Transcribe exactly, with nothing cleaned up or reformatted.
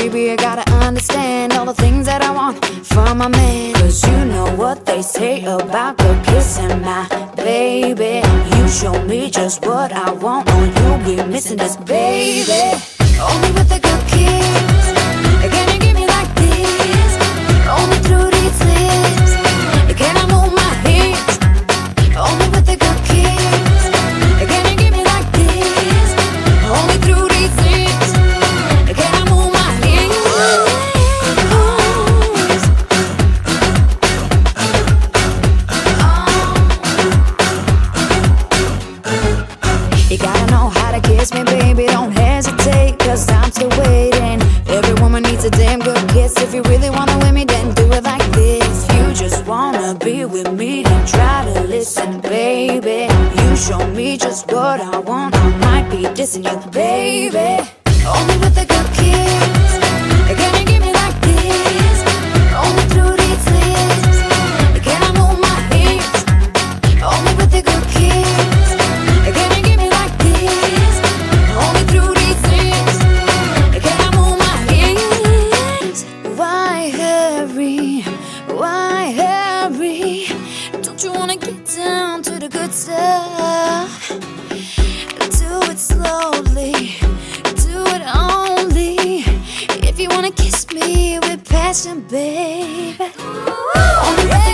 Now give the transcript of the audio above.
baby, I gotta understand all the things that I want from my man. Cause you know what they say about the kissing, my baby. You show me just what I want, or you'll be missing this, baby. Only with a good kiss, can you give me like this? Only through these lips, can I move my hips? Only with a good kiss, can you give me like this? Only through these lips, can I move my hips? You gotta know how to kiss me, baby, don't hesitate, cause I'm still waiting. Every woman needs a damn good kiss. If you really wanna win me, then do it like this. You just wanna be with me, then try to listen, baby. You show me just what I want, I might be dissing you, baby. Only with a good kiss, can you give me like this? Only through these lips, can I move my hips? Only with a good kiss, can you give me like this? Only through these lips, can I move my hips? Why hurry? Why hurry? Don't you wanna get down to the good stuff? Do it slowly, do it only. If you wanna kiss me with passion, babe. Only